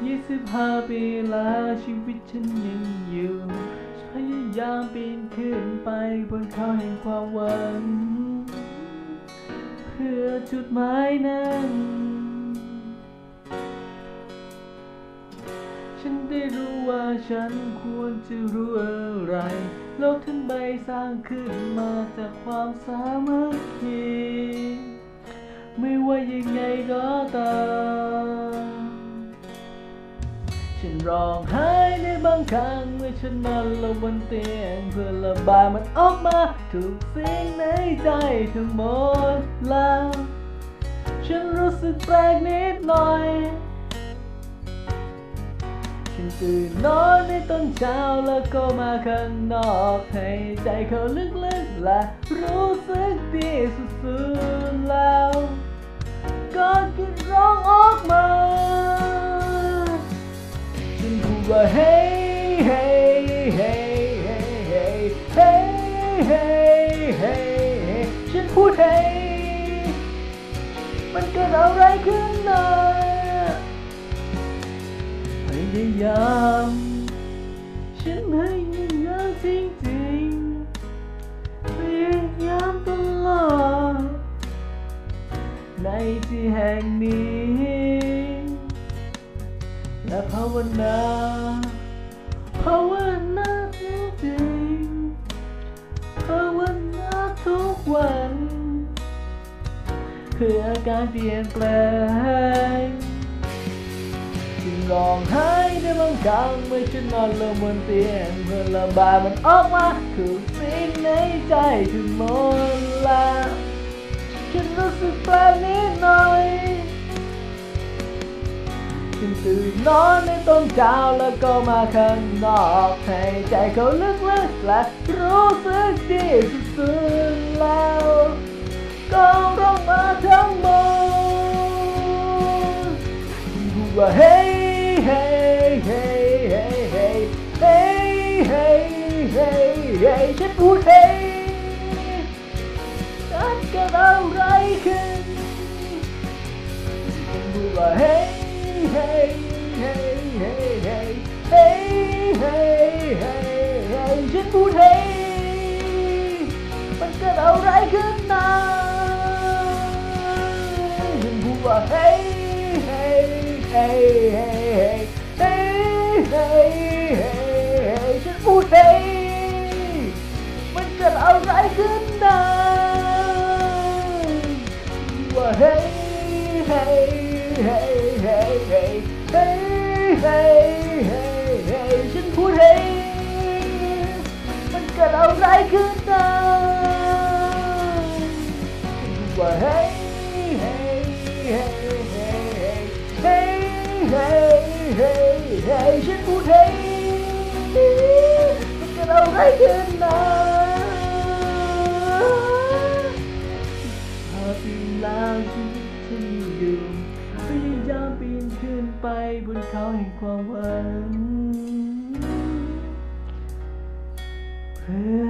25 ปีแล้วชีวิตฉันยังอยู่พยายามปีนขึ้นไปบนเขาแห่งความหวังเพื่อจุดหมายนั้นฉันได้รู้ว่าฉันควรจะรู้อะไรโลกทั้งใบสร้างขึ้นมาจากความสามัคคีไม่ว่ายังไงก็ตามฉันร้องไห้ในบางครั้งเมื่อฉันนอนลงบนเตียงเพื่อระบายมันออกมาทุกสิ่งในใจทั้งหมดแล้วฉันรู้สึกแปลกนิดหน่อยฉันตื่นนอนในตอนเช้าแล้วก็มาข้างนอกให้ใจเขาลึกๆและรู้สึกดีสุดๆแล้วก็คิดร้องออกมาฉันพูดว่า hey hey hey hey hey hey hey ฉันพูด hey มันเกิดอะไรขึ้นนะพยายามฉันพยายามจริงๆพยายามตลอดในที่แห่งนี้และภาวนาจริงๆภาวนาทุกวันเพื่อการเปลี่ยนแปลงจึงร้องไห้ในบางครั้งเมื่อฉันนอนลงบนเตียงเพื่อระบายมันออกมาทุกสิ่งในใจทั้งหมดแล้วฉันรู้สึกแปลกนิดหน่อยฉันตื่นนอนในตอนเช้าแล้วก็มาข้างนอกให้ใจเขาลึกๆและรู้สึกดีสุดๆแล้วก็ร้องมาทั้งหมดพูดว่า hey hey hey hey hey hey hey hey hey ฉันพูด hey นั้นเกิดอะไรขึ้นฉันพูดว่า hey hey hey hey hey hey hey hey hey ฉันพูด hey มันเกิดอะไรขึ้นนะฉันพูดว่า hey hey hey hey hey hey hey ฉันพูด hey มันเกิดอะไรขึ้นนะว่า hey hey hey hey hey hey hey hey ฉันพูด hey มันเกิดอะไรขึ้นนะว่า hey hey hey hey hey hey hey hey ฉันพูด hey มันเกิดอะไรขึ้นนะปีแล้วชีวิตฉันอยู่พยายามปีนขึ้นไปบนเขาแห่งความหวังเพื่อ